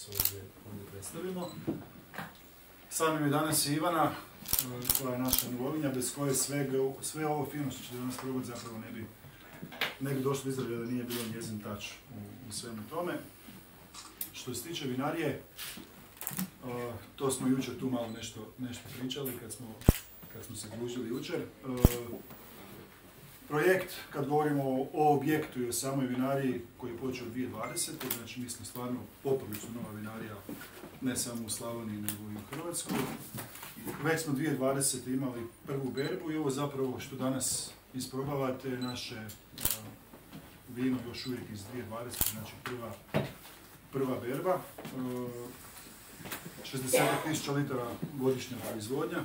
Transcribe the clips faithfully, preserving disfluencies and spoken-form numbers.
danas ovdje, ovdje predstavimo. S vami je danas i Ivana, koja je naša novovinja, bez koje sve, sve ovo fino što ćete danas probati zapravo ne bi, ne bi došlo izražaja da nije bilo njezin touch u, u svemu tome. Što se tiče vinarije, uh, to smo jučer tu malo nešto, nešto pričali kad smo, kad smo se družili jučer. Uh, projekt, kad govorimo o, o objektu i o samoj vinariji koji je počeo dvije tisuće dvadesete. Znači mi smo stvarno poprilično nova vinarija, ne samo u Slavoniji nego i u Hrvatskoj. Već smo dvije tisuće dvadesete imali prvu berbu i ovo zapravo što danas isprobavate je naše uh, vino još uvijek iz dvije tisuće dvadesete. Znači prva, prva berba. Uh, šezdeset tisuća litara godišnja proizvodnja.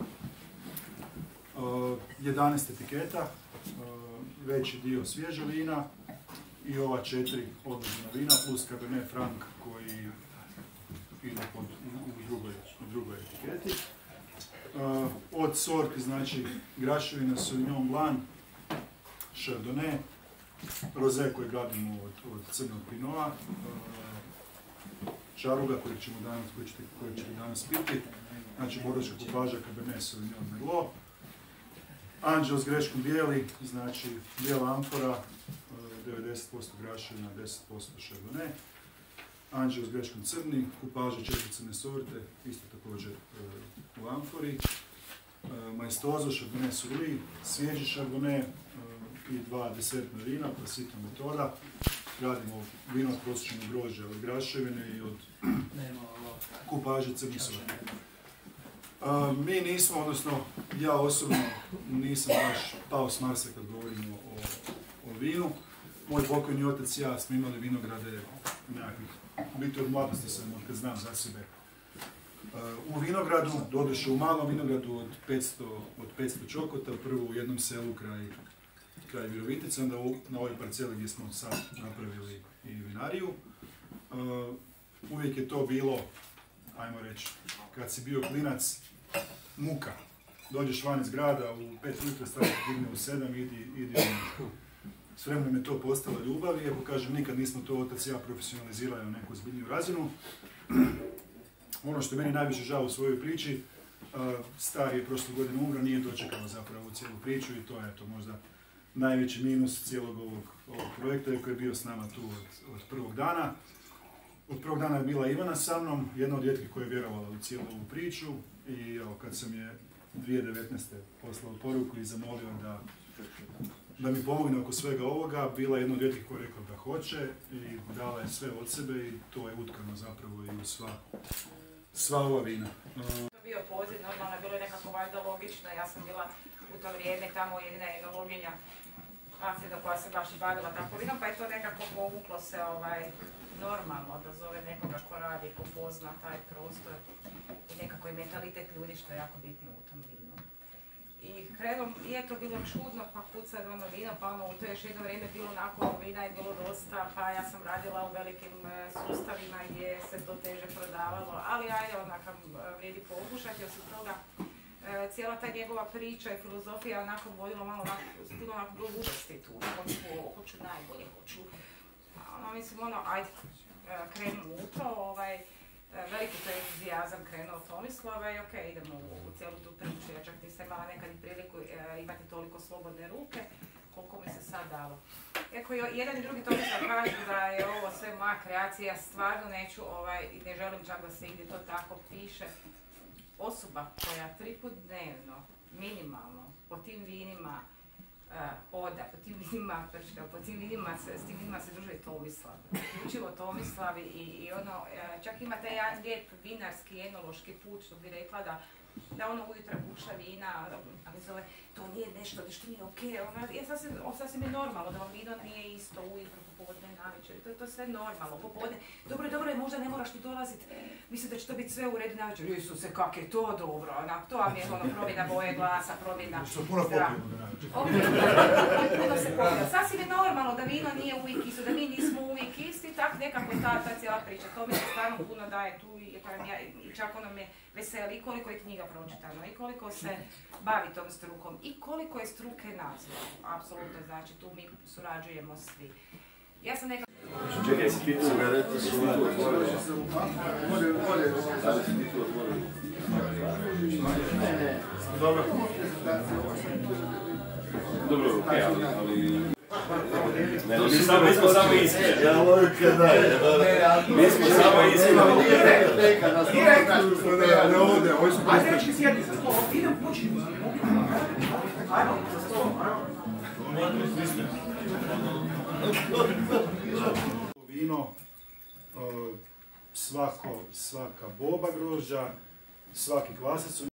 Uh, jedanaest etiketa. Veći dio svježa vina i ova četiri odlična vina plus Cabernet Franc koji ide pod, u, u, drugoj, u drugoj etiketi. Uh, od sorti, znači, graševina Sauvignon Blanc, Chardonnay, Rosé koji gradimo od, od crnog Pinota, uh, Čaruga kojeg ćemo danas, koji ćete, koji ćete danas piti, znači boročka kupaža Cabernet Sauvignon Merlot, Anđel s greškom bijeli, znači bijela amfora, devedeset posto graševina, deset posto Chardonnay. Anđel s greškom crni, kupaža četiri crne sorte, isto također u amfori. Maestoso, Chardonnay Surly, svježi Chardonnay i dva desertna vina, klasitna metoda. Radimo vino od prosječnog grožđa, od graševine i od kupaže crne sorte. Uh, mi nismo, odnosno ja osobno nisam baš pao s Marsa kad govorimo o, o vinu. Moj pokojni otac i ja smo imali vinograde nekakvih, biti od mladosti sam, od kad znam za sebe. Uh, u vinogradu, doduše u malom vinogradu od petsto, od petsto čokota, prvo u jednom selu kraj, kraj Virovitice, onda u, na ovoj parceli gdje smo sad napravili i vinariju. Uh, uvijek je to bilo, ajmo reći, kad si bio klinac, muka. Dođeš van iz grada, u pet ujutro staviti digne u sedam, idi, idi u S vremenom je to postala ljubav i, ako kažem, nikad nismo to otac i ja profesionalizirali na neku zbiljniju razinu. Ono što je meni najviše žao u svojoj priči, stari je prošle godine umro, nije dočekao zapravo cijelu priču i to je to možda najveći minus cijelog ovog, ovog projekta koji je bio s nama tu od, od prvog dana. Od prvog dana je bila Ivana sa mnom, jedna od rijetkih koja je vjerovala u cijelu ovu priču i evo, kad sam je dvije tisuće devetnaeste poslao poruku i zamolio da, da mi pomogne oko svega ovoga, bila je jedna od rijetkih koja je rekla da hoće i dala je sve od sebe i to je utkano zapravo i u sva, sva ova vina. To bio poziv, normalno je bilo nekako valjda logično, ja sam bila u to vrijeme tamo jedina enologinja Afrika koja se baš i bavila tako vinom, pa je to nekako povuklo se ovaj, normalno da zove nekoga ko radi, ko pozna taj prostor i nekako je mentalitet ljudi što je jako bitno u tom vinu. I kredom je to bilo čudno, pa kucaj ono vino, pa ono u to još jedno vrijeme bilo onako vina je bilo dosta, pa ja sam radila u velikim sustavima gdje se to teže prodavalo, ali ajde onakav vrijedi pokušati, osim toga cijela ta njegova priča i filozofija onako vodila malo puno onako ludosti tu, hoću, hoću najbolje, hoću, ono mislim ono, ajde, krenemo u to, ovaj, veliki to entuzijazam krenuo Tomislava i okej, okay, idemo u, u cijelu tu priču, ja čak nisam imala nekad i priliku e, imati toliko slobodne ruke, koliko mi se sad dalo. Iako jedan i drugi Tomislav kažu da je ovo sve moja kreacija, ja stvarno neću, ovaj, ne želim čak da se ide to tako piše. Osoba koja tri put dnevno, minimalno, po tim vinima uh, oda, po tim vinima prška, po tim vinima, s tim vinima se druži Tomislav. Učivo Tomislav i, i ono, uh, čak ima taj lijep vinarski, enološki put, što bi rekla da da ono ujutro buša vina, ali zove, to nije nešto, nešto nije okej, okay. Je sasvim, sasvim je normalno da vam vino nije isto ujutro, popodne, navečer, to je to sve normalno, popodne. Dobro je, dobro je, možda ne moraš ni dolazit, mislim da će to biti sve u redu navečer. Isuse, kak je to dobro, onak, to vam je ono promjena boje glasa, promjena... Što puno popijemo da navečer. Puno se popijemo. Sasvim je normalno da vino nije uvijek isto, da mi nismo uvijek isti, tak nekako je ta, ta cijela priča. To mi se stvarno puno daje tu i, ja, i čak ono me veseli koliko je knjiga pročitano i koliko se bavi tom strukom i koliko je struke nazvao. Apsolutno, znači tu mi surađujemo svi. Ja sam nekako... Čekaj, si ti tu? Cigarete su otvorene. Da li si ti tu otvorene? Ne, ne. Dobro. Dobro, okej, ali... Ne, mi smo samo iskreni. Ja volim kad daj. Mi smo samo iskreni. Direktno, ne ovdje, ovo su predstavljeni. Ajde, dečki, sjedi za stol, idem kući. Ajmo, za stol, ajmo. Vino, svako, svaka boba grožđa, svaki kvasac